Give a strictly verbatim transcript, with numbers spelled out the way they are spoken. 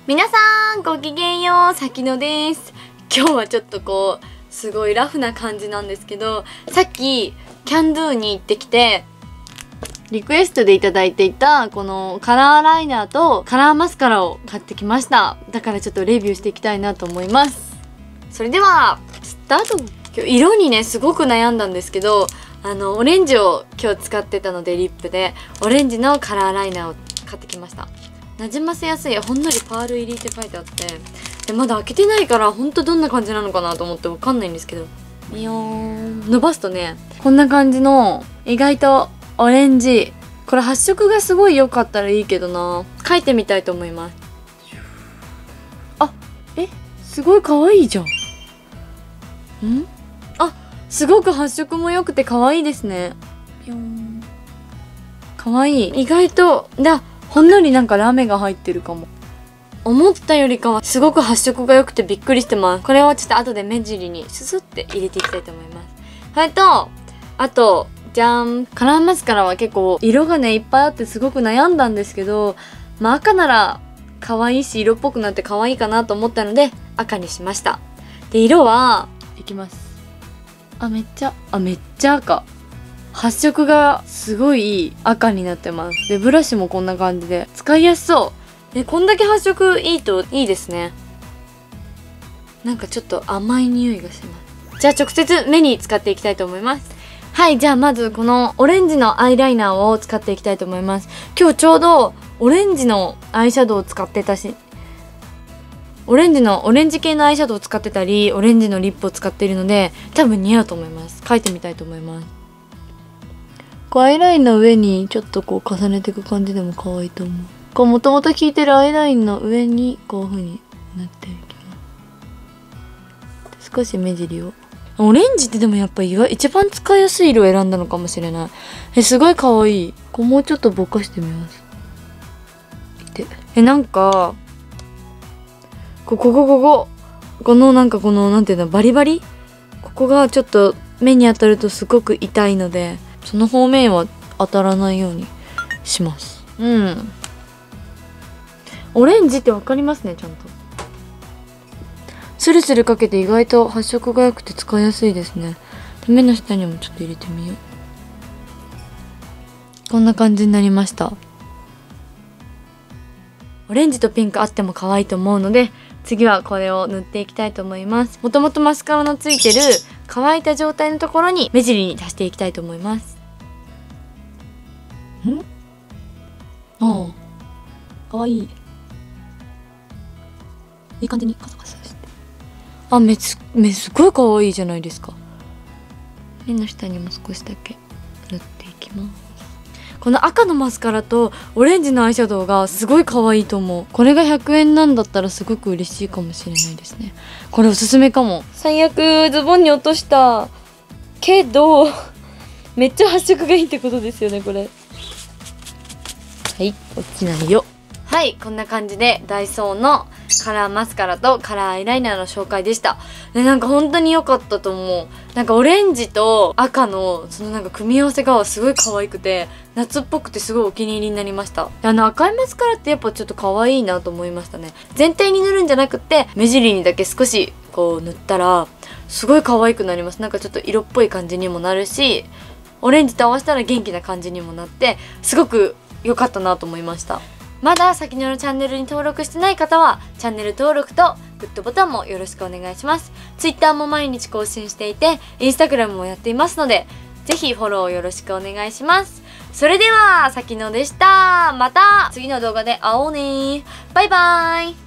皆さんごきげんよう、さきのです。今日はちょっとこうすごいラフな感じなんですけど、さっきキャンドゥに行ってきてリクエストでいただいていたこのカラーライナーとカラーマスカラを買ってきました。だからちょっとレビューしていきたいなと思います。それではスタート。今日色にねすごく悩んだんですけど、あのオレンジを今日使ってたので、リップでオレンジのカラーライナーを買ってきました。なじませやすいほんのりパール入りって書いてあって、でまだ開けてないからほんとどんな感じなのかなと思ってわかんないんですけど、ビヨーン伸ばすとねこんな感じの意外とオレンジ、これ発色がすごい良かったらいいけどな。描いてみたいと思います。あ、え、すごい可愛いじゃん。ん？あ、すごく発色も良くて可愛いですね。ビヨーン。可愛い。意外とだ。ほんのりなんかラメが入ってるかも。思ったよりかはすごく発色が良くてびっくりしてます。これをちょっと後で目尻にススって入れていきたいと思います。それとあとじゃん、カラーマスカラは結構色がねいっぱいあってすごく悩んだんですけど、まあ赤なら可愛いし色っぽくなって可愛いかなと思ったので赤にしました。で色はいきます。あ、めっちゃあめっちゃ赤。発色がすごい赤になってます。でブラシもこんな感じで使いやすそう。でこんだけ発色いいといいですね。なんかちょっと甘い匂いがします。じゃあ直接目に使っていきたいと思います。はい、じゃあまずこのオレンジのアイライナーを使っていきたいと思います。今日ちょうどオレンジのアイシャドウを使ってたし、オレンジのオレンジ系のアイシャドウを使ってたり、オレンジのリップを使っているので多分似合うと思います。描いてみたいと思います。こうアイラインの上にちょっとこう重ねていく感じでも可愛いと思う。こうもともと効いてるアイラインの上にこういう風に塗っていきます。少し目尻を。オレンジってでもやっぱ意外一番使いやすい色を選んだのかもしれない。え、すごい可愛い。こうもうちょっとぼかしてみます。で、え、なんかここここここのなんかこのなんていうのバリバリ、ここがちょっと目に当たるとすごく痛いので、その方面は当たらないようにします。うん。オレンジってわかりますね、ちゃんと。スルスルかけて意外と発色が良くて使いやすいですね。目の下にもちょっと入れてみよう。こんな感じになりました。オレンジとピンクあっても可愛いと思うので、次はこれを塗っていきたいと思います。もともとマスカラのついてる乾いた状態のところに目尻に足していきたいと思います。ん？ああ、かわいい。いい感じにカサカサして。あ、目す、目すごいかわいいじゃないですか。目の下にも少しだけ塗っていきます。この赤のマスカラとオレンジのアイシャドウがすごい可愛いと思う。これがひゃくえんなんだったらすごく嬉しいかもしれないですね。これおすすめかも。最悪ズボンに落としたけどめっちゃ発色がいいってことですよね、これ。はい、落ちないよ。はい、こんな感じでダイソーのカラーマスカラとカラーアイライナーの紹介でした。で、なんか本当に良かったと思う。なんかオレンジと赤のそのなんか組み合わせがすごい可愛くて、夏っぽくてすごいお気に入りになりました。あの赤いマスカラってやっぱちょっと可愛いなと思いましたね。全体に塗るんじゃなくって目尻にだけ少しこう塗ったらすごい可愛くなります。なんかちょっと色っぽい感じにもなるし、オレンジと合わせたら元気な感じにもなってすごく良かったなと思いました。まださきののチャンネルに登録してない方はチャンネル登録とグッドボタンもよろしくお願いします。ツイッターも毎日更新していて、インスタグラムもやっていますので、ぜひフォローよろしくお願いします。それではさきのでした。また次の動画で会おうね。バイバーイ。